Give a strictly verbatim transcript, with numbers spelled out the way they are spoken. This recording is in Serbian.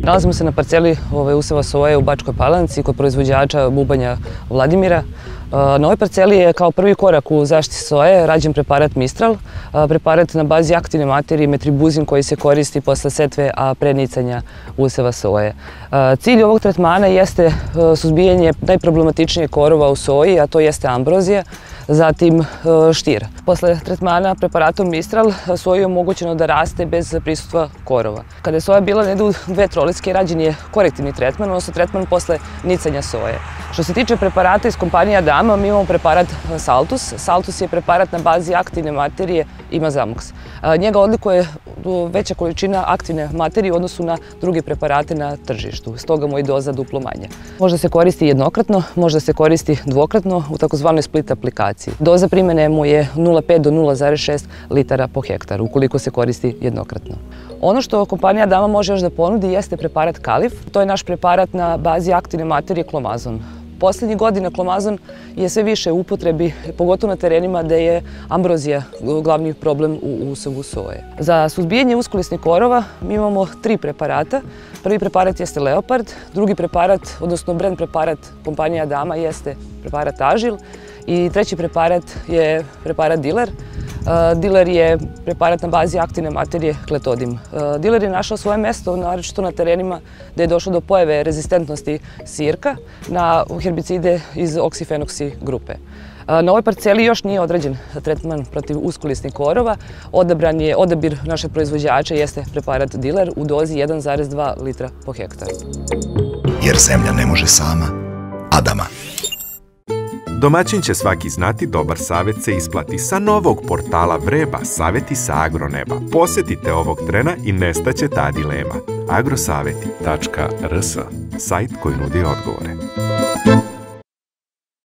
Nalazimo se na parceli useva soje u Bačkoj Palanci kod proizvođača bubanja Vladimira. Na ovoj parceli je kao prvi korak u zaštiti soje rađen preparat Mistral, preparat na bazi aktivne materije metribuzin koji se koristi posle setve, a pre nicanja useva soje. Cilj ovog tretmana jeste suzbijanje najproblematičnijeg korova u soji, a to jeste ambrozija, zatim štir. Posle tretmana preparatom Mistral soji je omogućeno da raste bez prisustva korova. Kada je soja bila negde u dve trolitske, rađen je korektivni tretman, odnosno tretman posle nicanja soje. Što se tiče preparata iz kompanije Adama, mi imamo preparat Saltus. Saltus je preparat na bazi aktivne materije Imazamox. Njega odlikuje veća količina aktivne materije u odnosu na druge preparate na tržištu. Stoga mu je doza duplo manja. Može se koristi jednokratno, može se koristi dvokratno u takozvanoj split aplikaciji. Doza primene mu je nula zarez pet do nula zarez šest litara po hektaru ukoliko se koristi jednokratno. Ono što kompanija Adama može još da ponudi jeste preparat Kalif. To je naš preparat na bazi aktivne materije Klomazon. Poslednjih godina Klomazon je sve više u upotrebi, pogotovo na terenima gde je ambrozija glavni problem u usevu soje. Za suzbijanje uskolisnih korova mi imamo tri preparata. Prvi preparat jeste Leopard, drugi preparat, odnosno brand preparat kompanije Adama jeste preparat Agil i treći preparat je preparat Diler. Diler je preparat na bazi aktivne materije Kletodim. Diler je našao svoje mesto, naročito na terenima gde je došlo do pojave rezistentnosti sirka na herbicide iz oksifenoksi grupe. Na ovoj parceli još nije odrađen tretman protiv uskolisnih korova. Odabran je, odabir našeg proizvođača jeste preparat Diler u dozi jedan zarez dva litra po hektaru. Jer zemlja ne može sama, Adama. Domaćin će svaki znati, dobar savjet se isplati. Sa novog portala Vreba, savjeti sa agroneba. Posjetite ovog trena i nestaće ta dilema. agrosaveti tačka rs, sajt koji nudi odgovore.